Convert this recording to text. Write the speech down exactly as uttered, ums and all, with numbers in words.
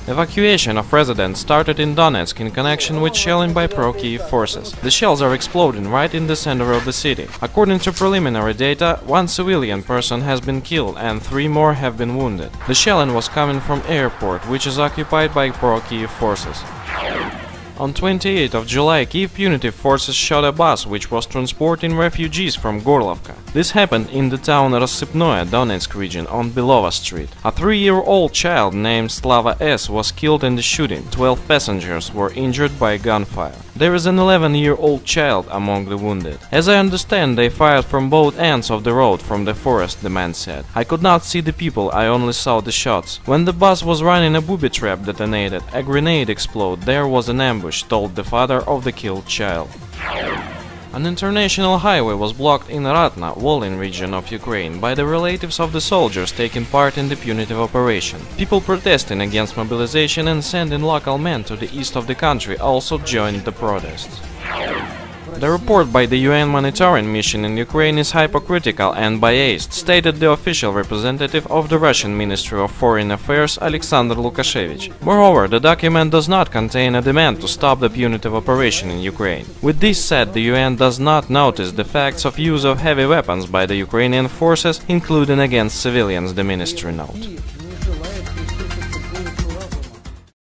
Evacuation of residents started in Donetsk in connection with shelling by pro-Kiev forces. The shells are exploding right in the center of the city. According to preliminary data, one civilian person has been killed and three more have been wounded. The shelling was coming from airport, which is occupied by pro-Kiev forces. On twenty-eighth of July, Kiev punitive forces shot a bus which was transporting refugees from Gorlovka. This happened in the town Rassipnoye, Donetsk region, on Belova Street. A three-year-old child named Slava S. was killed in the shooting. Twelve passengers were injured by gunfire. There is an eleven-year-old child among the wounded. As I understand, they fired from both ends of the road from the forest, the man said. I could not see the people, I only saw the shots. When the bus was running, a booby trap detonated. A grenade exploded. There was an ambush, told the father of the killed child. An international highway was blocked in Ratna, Volyn region of Ukraine, by the relatives of the soldiers taking part in the punitive operation. People protesting against mobilization and sending local men to the east of the country also joined the protests. The report by the U N monitoring mission in Ukraine is hypocritical and biased, stated the official representative of the Russian Ministry of Foreign Affairs, Alexander Lukashevich. Moreover, the document does not contain a demand to stop the punitive operation in Ukraine. With this said, the U N does not notice the facts of use of heavy weapons by the Ukrainian forces, including against civilians, the ministry note.